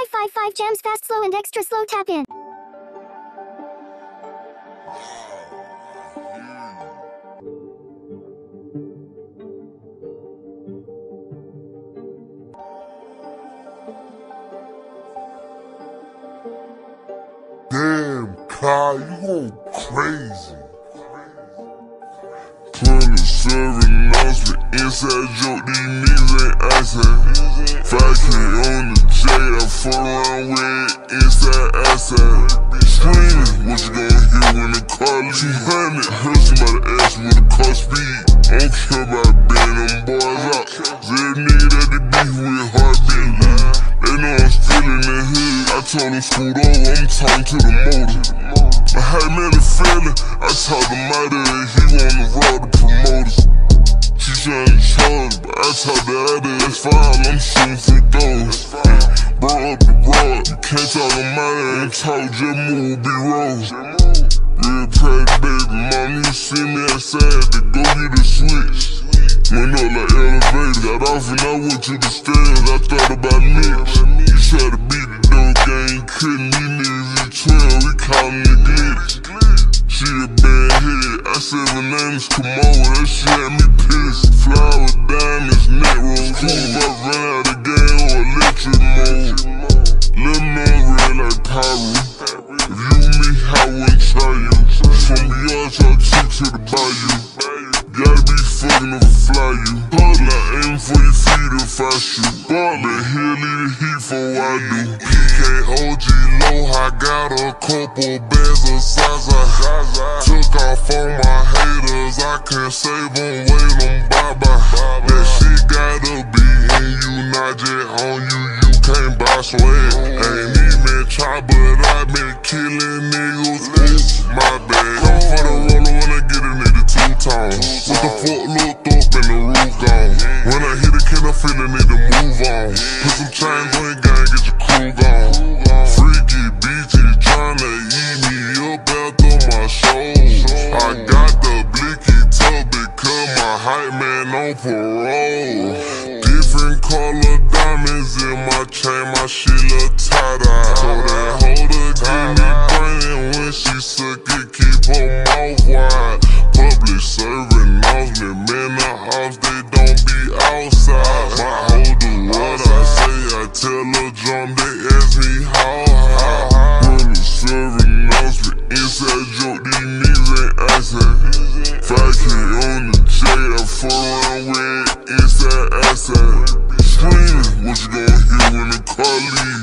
555 jams fast, slow, and extra slow tap in. Damn, Kyle, you going crazy. 27 announcement, inside joke, these niggas ain't assin'. 5K on the J, I fuck around with inside outside. Screaming, what you gon' hear when the car leave? 200, heard somebody ask me what the car speed. I don't care about being them boys out. Every nigga that they beef with heartbeat. They know I'm still in the hood. I told them scoot over, I'm talking to the motor. I had me the feeling, I told him out of it, he wanna rob the promoters. She tryna charge, but I told the other, it's fine, I'm shooting for those. Brought up the rod, you can't talk him out of it, and talk, just move, be wrong. Real proud baby, mom, you see me outside, to go get a switch. Went up like elevator, got off and I went to the stairs, I thought about Mitch. You try to beat the dope game, couldn't, these niggas is 12, we callin' the glitch. She a bad head, I said my name is Kamoa, that shit had me pissed. Flower, diamonds, neck rolls, cool, I run out of game or electric mode. Lil' man red like pyro, if you me, I wouldn't try you. From the yard, talk chick to the bayou. Gotta be fucking to fly you. Like aim for your feet if I shoot. But he'll leave the heat for I do. PKOG low, I got a couple bands of Zaza. Took off on my haters, I can't save them, wait them bye-bye. That shit gotta be in you, not just on you, you can't buy swag. Ain't even try, but I been killing niggas, oops, my bad. Come for the roller when I get a nigga two-tone. What the fuck looked up and the roof gone. When I hit a kid, I feel a nigga move on. Put some chains on your gang, get your crew gone. Freaky bitches tryna eat me up after my show. I got the blicky tub because my hype man on parole. Different color diamonds in my chain, my shit look tie-dye. So that holder give me brain when she suck it, keep her mouth wide. Public serving announcement, man, the house, they don't be outside. My holder, what I say, I tell her drum, they ask me how high. Public serving announcement, inside joke, these niggas ain't assin'. 5K on the J, I fuck around with inside outside. Screaming, what you gon' hear when the car leave?